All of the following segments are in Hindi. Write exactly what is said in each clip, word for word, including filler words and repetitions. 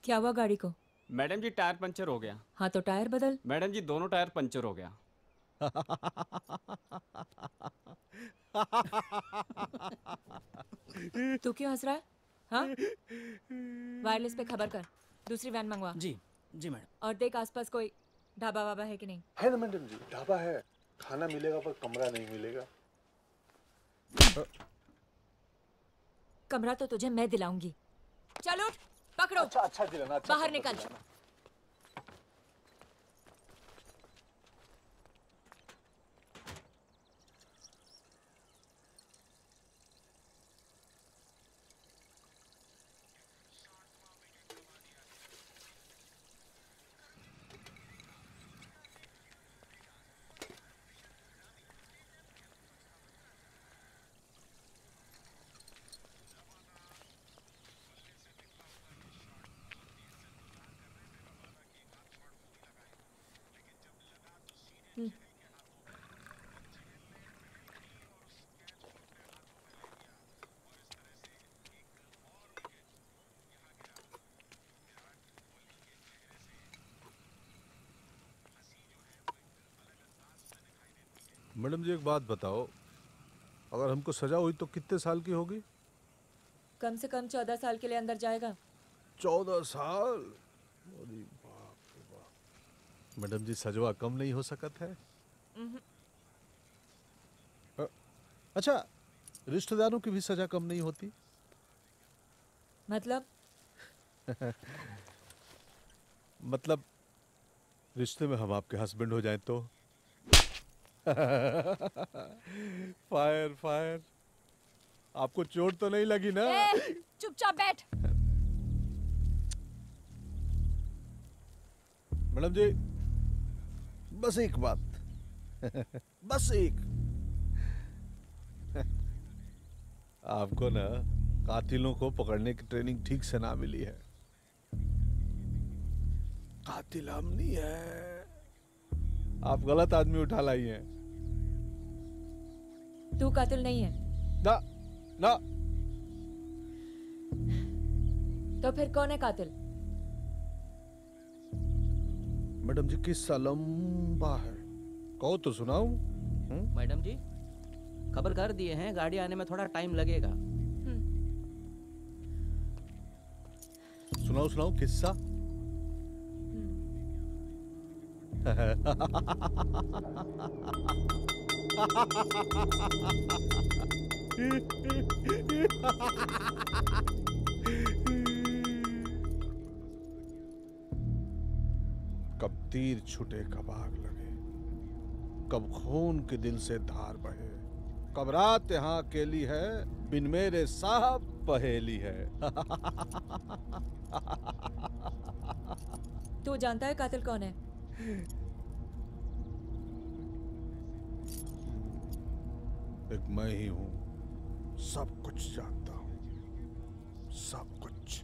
क्या हुआ गाड़ी को? मैडम जी टायर पंचर हो गया। हाँ तो टायर बदल। मैडम जी दोनों टायर पंचर हो गया। तू क्यों हंस रहा है? हाँ? वायरलेस पे खबर कर, दूसरी वैन मंगवा। जी जी मैडम। और देख आसपास कोई ढाबा वाबा है कि नहीं। है ना मैडम जी, ढाबा है, खाना मिलेगा पर कमरा नहीं मिलेगा। कमरा तो तुझे मैं दिलाऊंगी। चलो पकड़ो। अच्छा अच्छा दिलाना, अच्छा बाहर कमरा निकल। दिलाना। मैडम जी एक बात बताओ, अगर हमको सजा हुई तो कितने साल की होगी? कम से कम चौदह साल के लिए अंदर जाएगा। चौदह साल? अरे बाप रे बाप। मैडम जी सजवा कम नहीं हो सकत है? अ- अच्छा, रिश्तेदारों की भी सजा कम नहीं होती? मतलब? मतलब रिश्ते में हम आपके हस्बैंड हो जाएं तो? Fire fire. आपको चोट तो नहीं लगी ना? ए, चुपचाप बैठ। मैडम जी बस एक बात। बस एक। आपको ना कातिलों को पकड़ने की ट्रेनिंग ठीक से ना मिली है। कातिल हम नहीं है, आप गलत आदमी उठा लाई हैं। तू कातिल नहीं है ना ना। तो फिर कौन है कातिल? मैडम जी किस्सा लंबा है, कहो तो सुनाऊं? मैडम जी खबर कर दिए हैं, गाड़ी आने में थोड़ा टाइम लगेगा। सुनाओ सुनाओ किस्सा। कब तीर छुटे कब आग लगे, कब खून के दिल से धार बहे, कब रात यहाँ अकेली है बिन मेरे साहब पहेली है। तू जानता है कातिल कौन है? एक मैं ही हूं, सब कुछ जानता हूं, सब कुछ।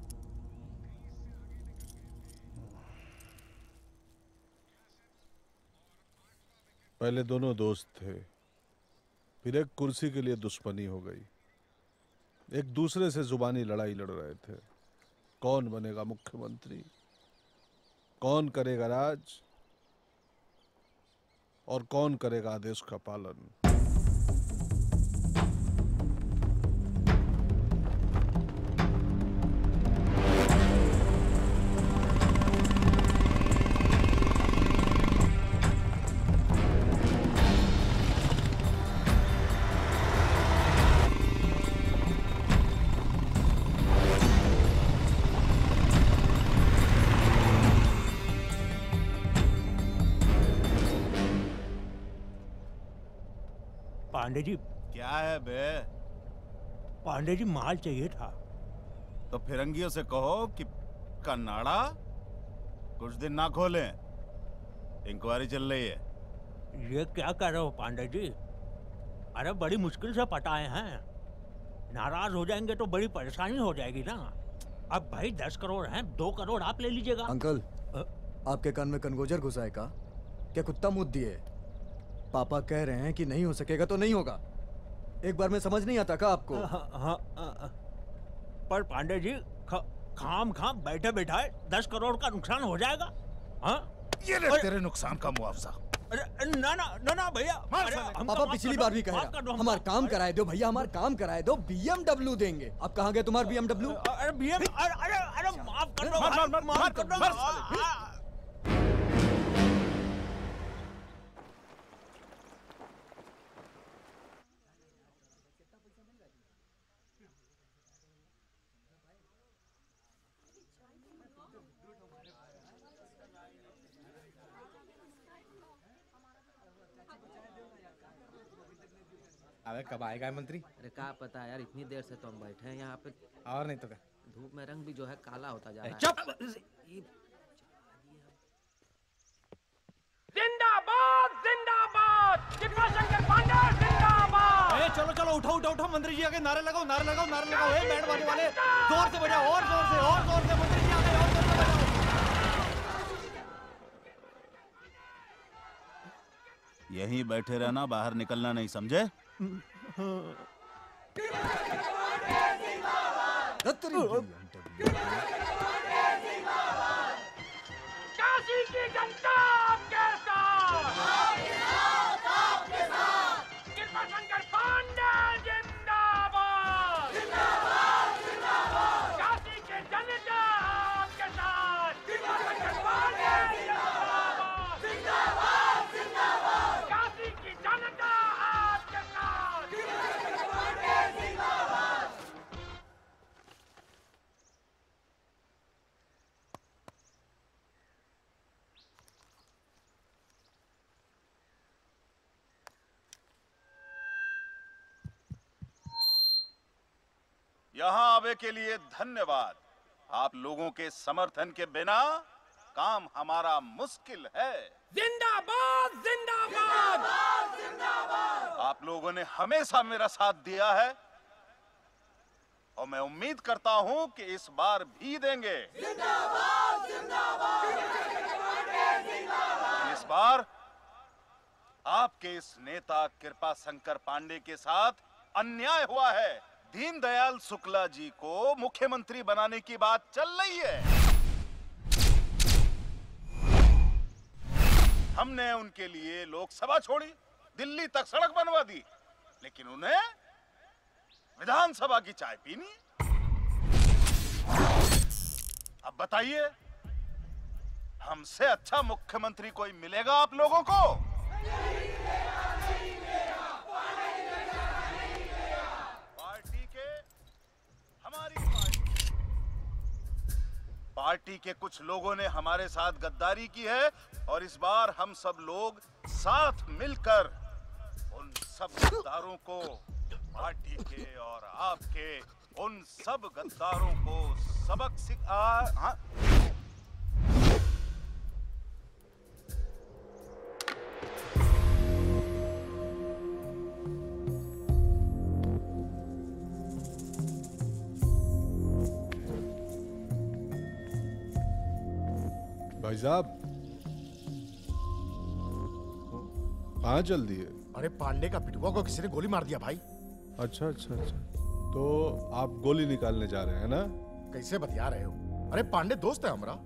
पहले दोनों दोस्त थे, फिर एक कुर्सी के लिए दुश्मनी हो गई। एक दूसरे से जुबानी लड़ाई लड़ रहे थे, कौन बनेगा मुख्यमंत्री, कौन करेगा राज और कौन करेगा आदेश का पालन। पांडे जी। क्या है बे? पांडे जी माल चाहिए था। तो फिरंगियों से कहो कि कन्नाड़ा कुछ दिन ना खोलें, इंक्वायरी चल रही है। ये क्या कर रहे हो पांडे जी? अरे बड़ी मुश्किल से पटाए हैं, नाराज हो जाएंगे तो बड़ी परेशानी हो जाएगी ना। अब भाई दस करोड़ हैं, दो करोड़ आप ले लीजिएगा। अंकल आ? आपके कान में कनगोजर घुसा है का? क्या कुत्ता मुद्द दिए? पापा कह रहे हैं कि नहीं हो सकेगा तो नहीं होगा। एक बार में समझ नहीं आता का आपको? हाँ, हाँ, हाँ, पर पांडे जी ख, खाम खाम बैठे बैठाए दस करोड़ का नुकसान हो जाएगा। हाँ ये ले तेरे नुकसान का मुआवजा। अरे ना ना ना ना भैया, अरे हम तो पापा माफ पिछली कर बार दो, भी कह माफ रहा कर दो, हम हमारा माफ- काम कराए दो भैया, हमारा काम कराए दो, बीएमडब्ल्यू देंगे। अब कहाँ गए तुम्हारा बीएमडब्ल्यू? अरे भैया, अरे अरे अरे माफ कर दो मार, भाई, मार, मार, माफ मार, कर दो। मार, आ, आ, अबे कब आएगा है मंत्री? अरे क्या पता यार, इतनी देर से तो हम बैठे हैं यहाँ पे, और नहीं तो क्या। धूप में रंग भी जो है काला होता जा रहा है। चुप। ये- जिंदाबाद जिंदाबाद कृपाशंकर पांडे जिंदाबाद। ए, चलो चलो उठो उठो उठो, मंत्री जी आगे नारे लगाओ नारे लगाओ नारे लगाओ। ए बैंड बाजे वाले जोर से बजाओ, और जोर से और जोर से, मंत्री जी आगे और जोर से बजाओ। यहीं बैठे रहना, बाहर निकलना नहीं, समझे? काशी की जनता आपके साथ, कृपाशंकर पांडे जिंदाबाद। काशी की जनता आपके साथ, कृपाशंकर पांडे जिंदाबाद। काशी की जनता आपके साथ। यहाँ आवे के लिए धन्यवाद। आप लोगों के समर्थन के बिना काम हमारा मुश्किल है। जिंदाबाद जिंदाबाद। आप लोगों ने हमेशा मेरा साथ दिया है और मैं उम्मीद करता हूं कि इस बार भी देंगे। इस बार आपके इस नेता कृपा शंकर पांडे के साथ अन्याय हुआ है। दीनदयाल शुक्ला जी को मुख्यमंत्री बनाने की बात चल रही है। हमने उनके लिए लोकसभा छोड़ी, दिल्ली तक सड़क बनवा दी, लेकिन उन्हें विधानसभा की चाय पीनी। अब बताइए, हमसे अच्छा मुख्यमंत्री कोई मिलेगा आप लोगों को? पार्टी के हमारी पार्टी पार्टी के कुछ लोगों ने हमारे साथ गद्दारी की है और इस बार हम सब लोग साथ मिलकर उन सब गद्दारों को, पार्टी के और आपके उन सब गद्दारों को सबक सिखा। हाँ? भाई साहब कहाँ चल दिए? अरे पांडे का पिटुआ को किसी ने गोली मार दिया भाई। अच्छा अच्छा अच्छा, तो आप गोली निकालने जा रहे हैं ना? कैसे बतिया रहे हो? अरे पांडे दोस्त है हमारा।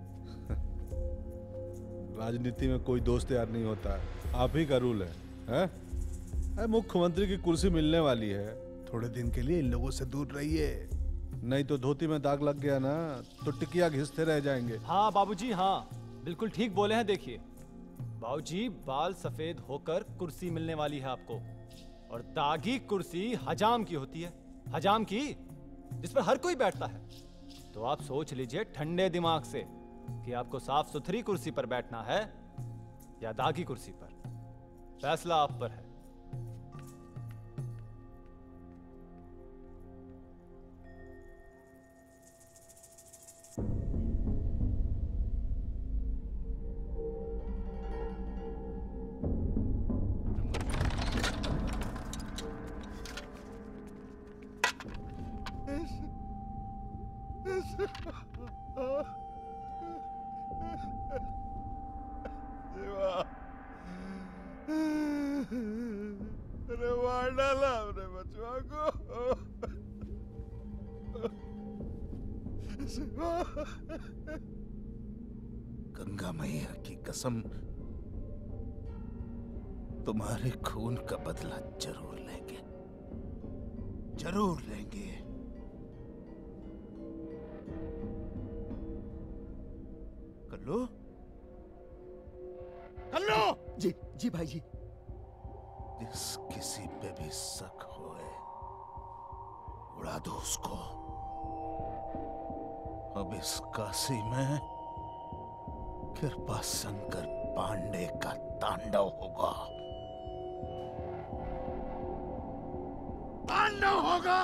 राजनीति में कोई दोस्त यार नहीं होता है, आप ही का रूल है, हैं? अरे मुख्यमंत्री की कुर्सी मिलने वाली है, थोड़े दिन के लिए इन लोगों से दूर रहिए, नहीं तो धोती में दाग लग गया ना तो टिकिया घिसते रह जाएंगे। हाँ बाबूजी, हाँ बिल्कुल ठीक बोले हैं। देखिए बाबूजी, बाल सफेद होकर कुर्सी मिलने वाली है आपको, और दागी कुर्सी हजाम की होती है, हजाम की, जिस पर हर कोई बैठता है। तो आप सोच लीजिए ठंडे दिमाग से कि आपको साफ सुथरी कुर्सी पर बैठना है या दागी कुर्सी पर। फैसला आप पर है। अरे मार डाला हमने बचवा को। शिवा, गंगा मैया की कसम, तुम्हारे खून का बदला जरूर लेंगे, जरूर लेंगे। कल्लू, कल्लू! जी जी भाई जी। जिस किसी पे भी शक होए, उड़ा दो उसको। अब इस काशी में कृपा शंकर पांडे का तांडव होगा, तांडव होगा।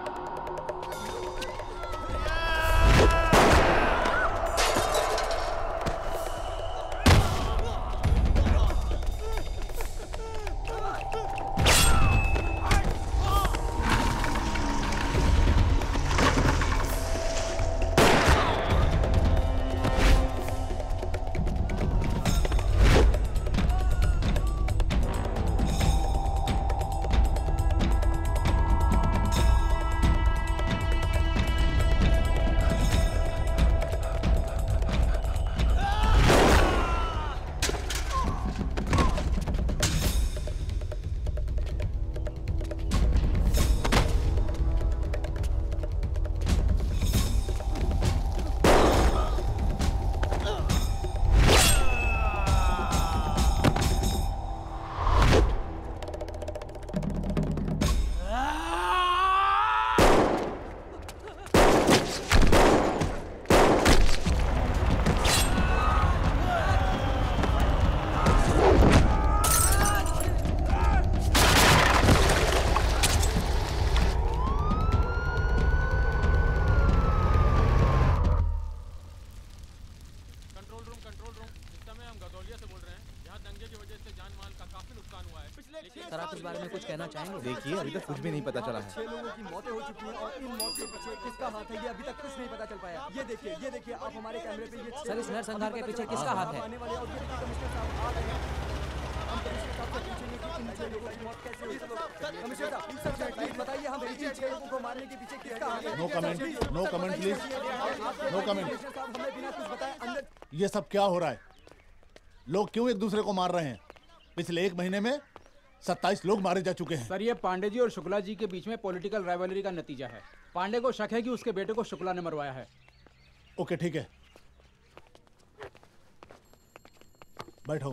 सर आप इस बारे में कुछ कहना चाहेंगे? देखिए अभी तक कुछ भी नहीं पता चला है। छह लोगों की मौतें हो चुकी हैं और इन मौत के पीछे किसका हाथ है ये अभी तक कुछ नहीं पता चल पाया। ये देखिए ये देखिए आप हमारे कैमरे पे ये सर इस नरसंहार के पीछे किसका हाथ है? आने वाले और ये कमिश्नर साहब आ रहे हैं। हम कमिश्नर साहब से पूछेंगे कि इन छह लोगों की मौत कैसे हुई। कमिश्नर साहब प्लीज प्लीज बताइए हम इन छह लोगों को मारने के पीछे किसका हाथ है? No comment, no comment please, no comment. Commissioner साहब हमें बिना कुछ बताए अंदर। ये सब क्या हो रहा है? लोग क्यों एक दूसरे को मार रहे हैं? पिछले एक महीने में सत्ताईस लोग मारे जा चुके हैं। सर ये पांडे जी और शुक्ला जी के बीच में पॉलिटिकल राइवलरी का नतीजा है। पांडे को शक है कि उसके बेटे को शुक्ला ने मरवाया है। ओके ठीक है, बैठो।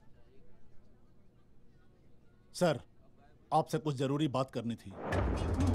सर आपसे कुछ जरूरी बात करनी थी।